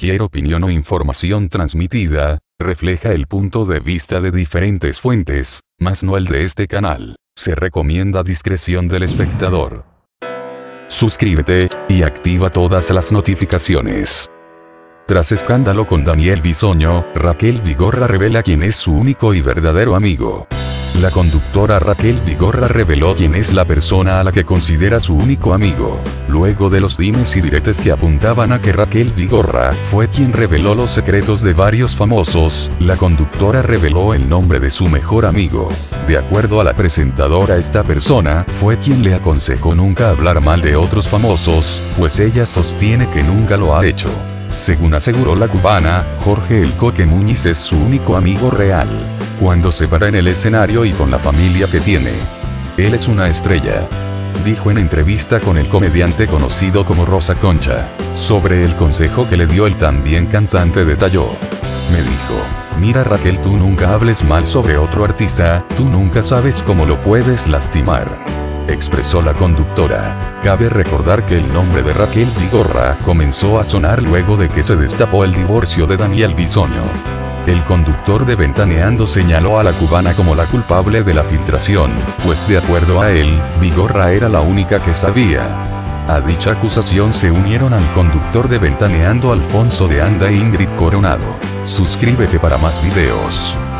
cualquier opinión o información transmitida, refleja el punto de vista de diferentes fuentes, mas no el de este canal. Se recomienda discreción del espectador. Suscríbete, y activa todas las notificaciones. Tras escándalo con Daniel Bisoño, Raquel Vigorra revela quién es su único y verdadero amigo. La conductora Raquel Vigorra reveló quién es la persona a la que considera su único amigo. Luego de los dimes y diretes que apuntaban a que Raquel Vigorra fue quien reveló los secretos de varios famosos, la conductora reveló el nombre de su mejor amigo. De acuerdo a la presentadora, esta persona fue quien le aconsejó nunca hablar mal de otros famosos, pues ella sostiene que nunca lo ha hecho. Según aseguró la cubana, Jorge El Coque Muñiz es su único amigo real. Cuando se para en el escenario y con la familia que tiene. Él es una estrella. Dijo en entrevista con el comediante conocido como Rosa Concha. Sobre el consejo que le dio el también cantante detalló. Me dijo, mira Raquel, tú nunca hables mal sobre otro artista, tú nunca sabes cómo lo puedes lastimar. Expresó la conductora. Cabe recordar que el nombre de Raquel Vigorra comenzó a sonar luego de que se destapó el divorcio de Daniel Bisoño. El conductor de Ventaneando señaló a la cubana como la culpable de la filtración, pues de acuerdo a él, Vigorra era la única que sabía. A dicha acusación se unieron al conductor de Ventaneando Alfonso de Anda e Ingrid Coronado. Suscríbete para más videos.